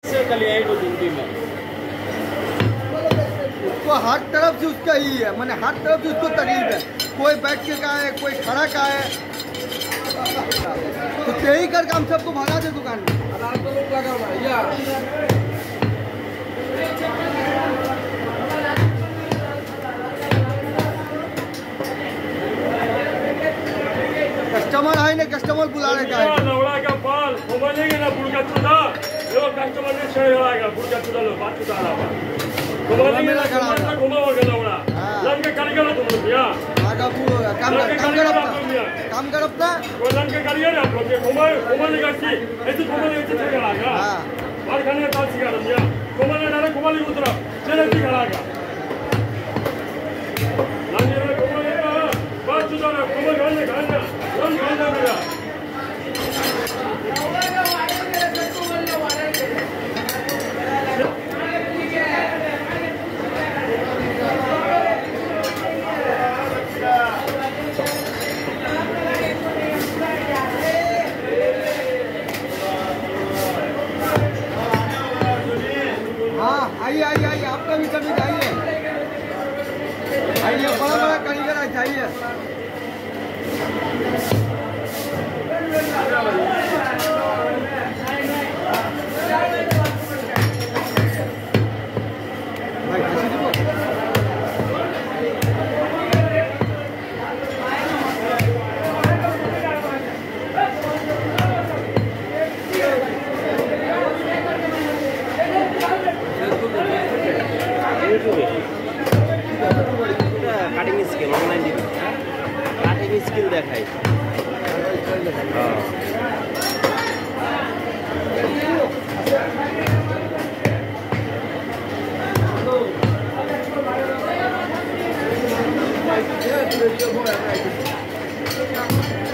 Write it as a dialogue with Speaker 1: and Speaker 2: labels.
Speaker 1: से कल आएगा जिंदगी में
Speaker 2: उसको हर तरफ से उसका ही है, मैंने हर तरफ से उसको तकलीफ है। कोई बैठ के का है, कोई खड़ा का है, तो यही करके हम सबको भगा दे दुकान में। कस्टमर है ना, कस्टमर बुला रहे का
Speaker 3: नवड़ा का पाल घुमाएंगे ना बुड़का चुदा जो कस्टमर ने छेड़ लगाएगा बुड़का चुदा लो बात चुदा रहा घुमाएंगे ना घुमाओगे नवड़ा लन के कारीगर तुम लोग यहां
Speaker 2: आगा काम कर अपना
Speaker 3: वो लन के कारीगर आप लोग घुमाने का सी ऐसे घुमाने ऐसे छेड़ लगाएगा हां बाहर खाने का ताल सिखा रहा घुमाने ना घुमाने उतरा चले सिखा लगाएगा लन ये घुमाने का बात चुदा रहा घुमाने खाना लन खाना मेरा
Speaker 2: आइए आइए आइए, आपका भी कभी जाइए, आइए बड़ा बड़ा कारीगर है, जाइए।
Speaker 1: কাটিং স্কিল অনলাইন দিবি কাটিং স্কিল দেখাই
Speaker 2: হ্যাঁ